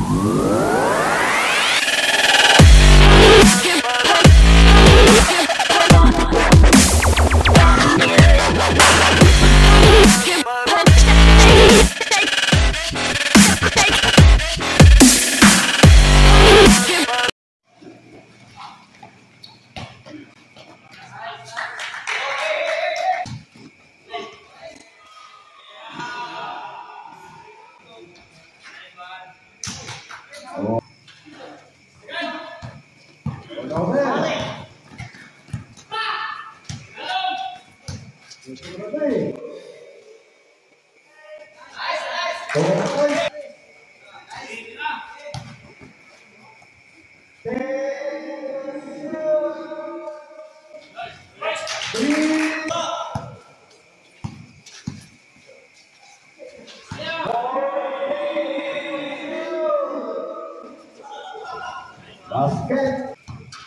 Basket.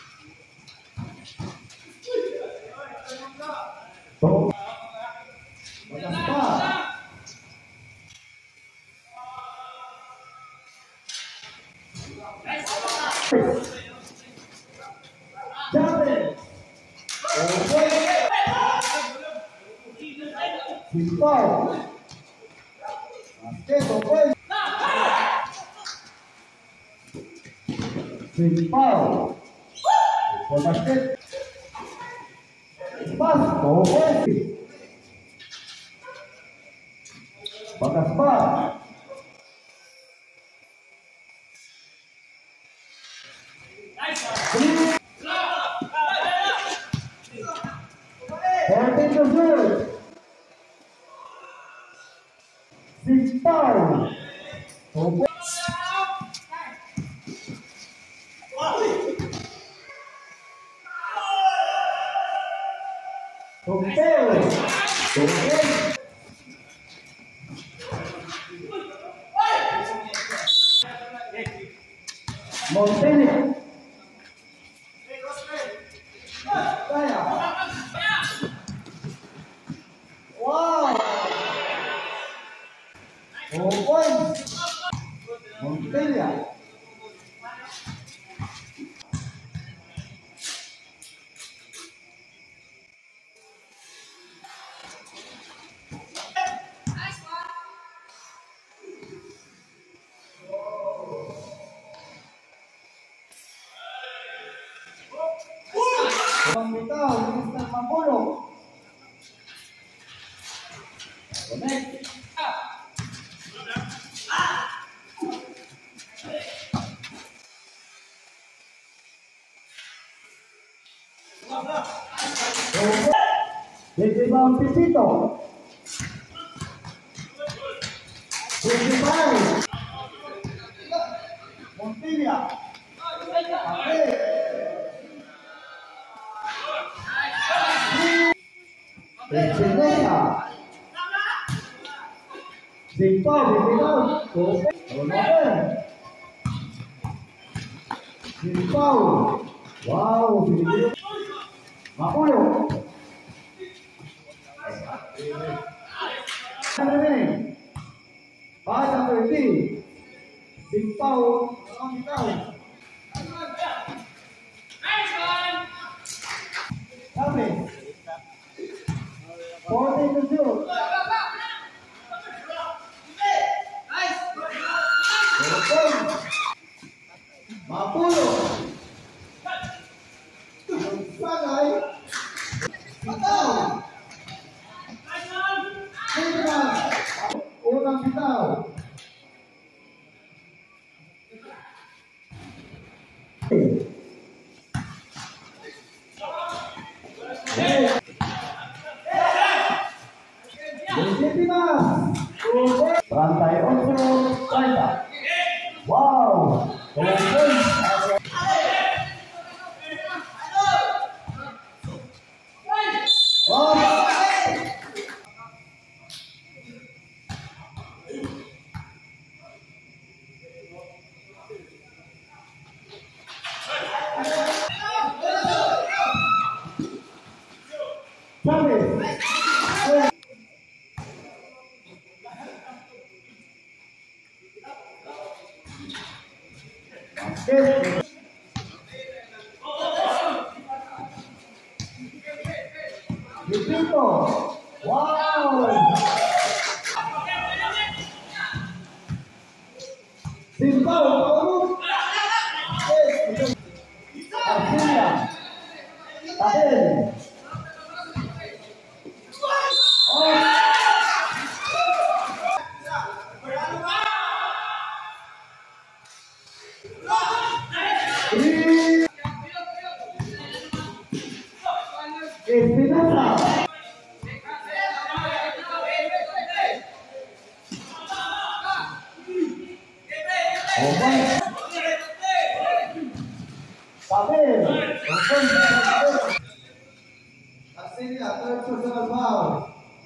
Principal, por basquete, espaço, bagas bar, principal, Montenegro. Wow. Montenegro. Pembitaw, Mr. Mapulo. Connect. Desde Bang Pipito. Principal. Montilla. Enseña. Sin Pau, Sin Pau. Wow, Mapulo. Pasa por ti. Sin Pau, Dame. Forte to shoot. Mapulo. Sagay. Bitaw. Unang bitaw. Rantai 30. Wow. Skip. Dipito. Wow. Simpao, Paulo. Arcilla. Tadel. Espinosa. Tabel. Arcilla, third personal foul.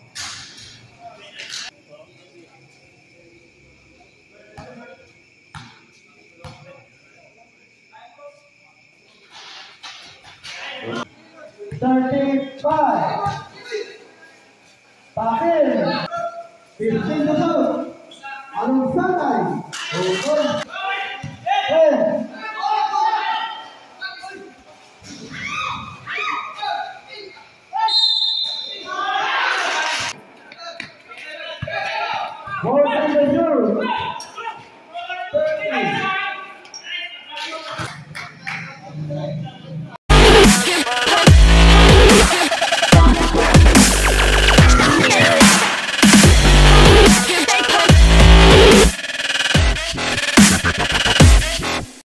Thirty-five. Tabel. 15 to shoot. Anong sanay? Ten. More than the shoot.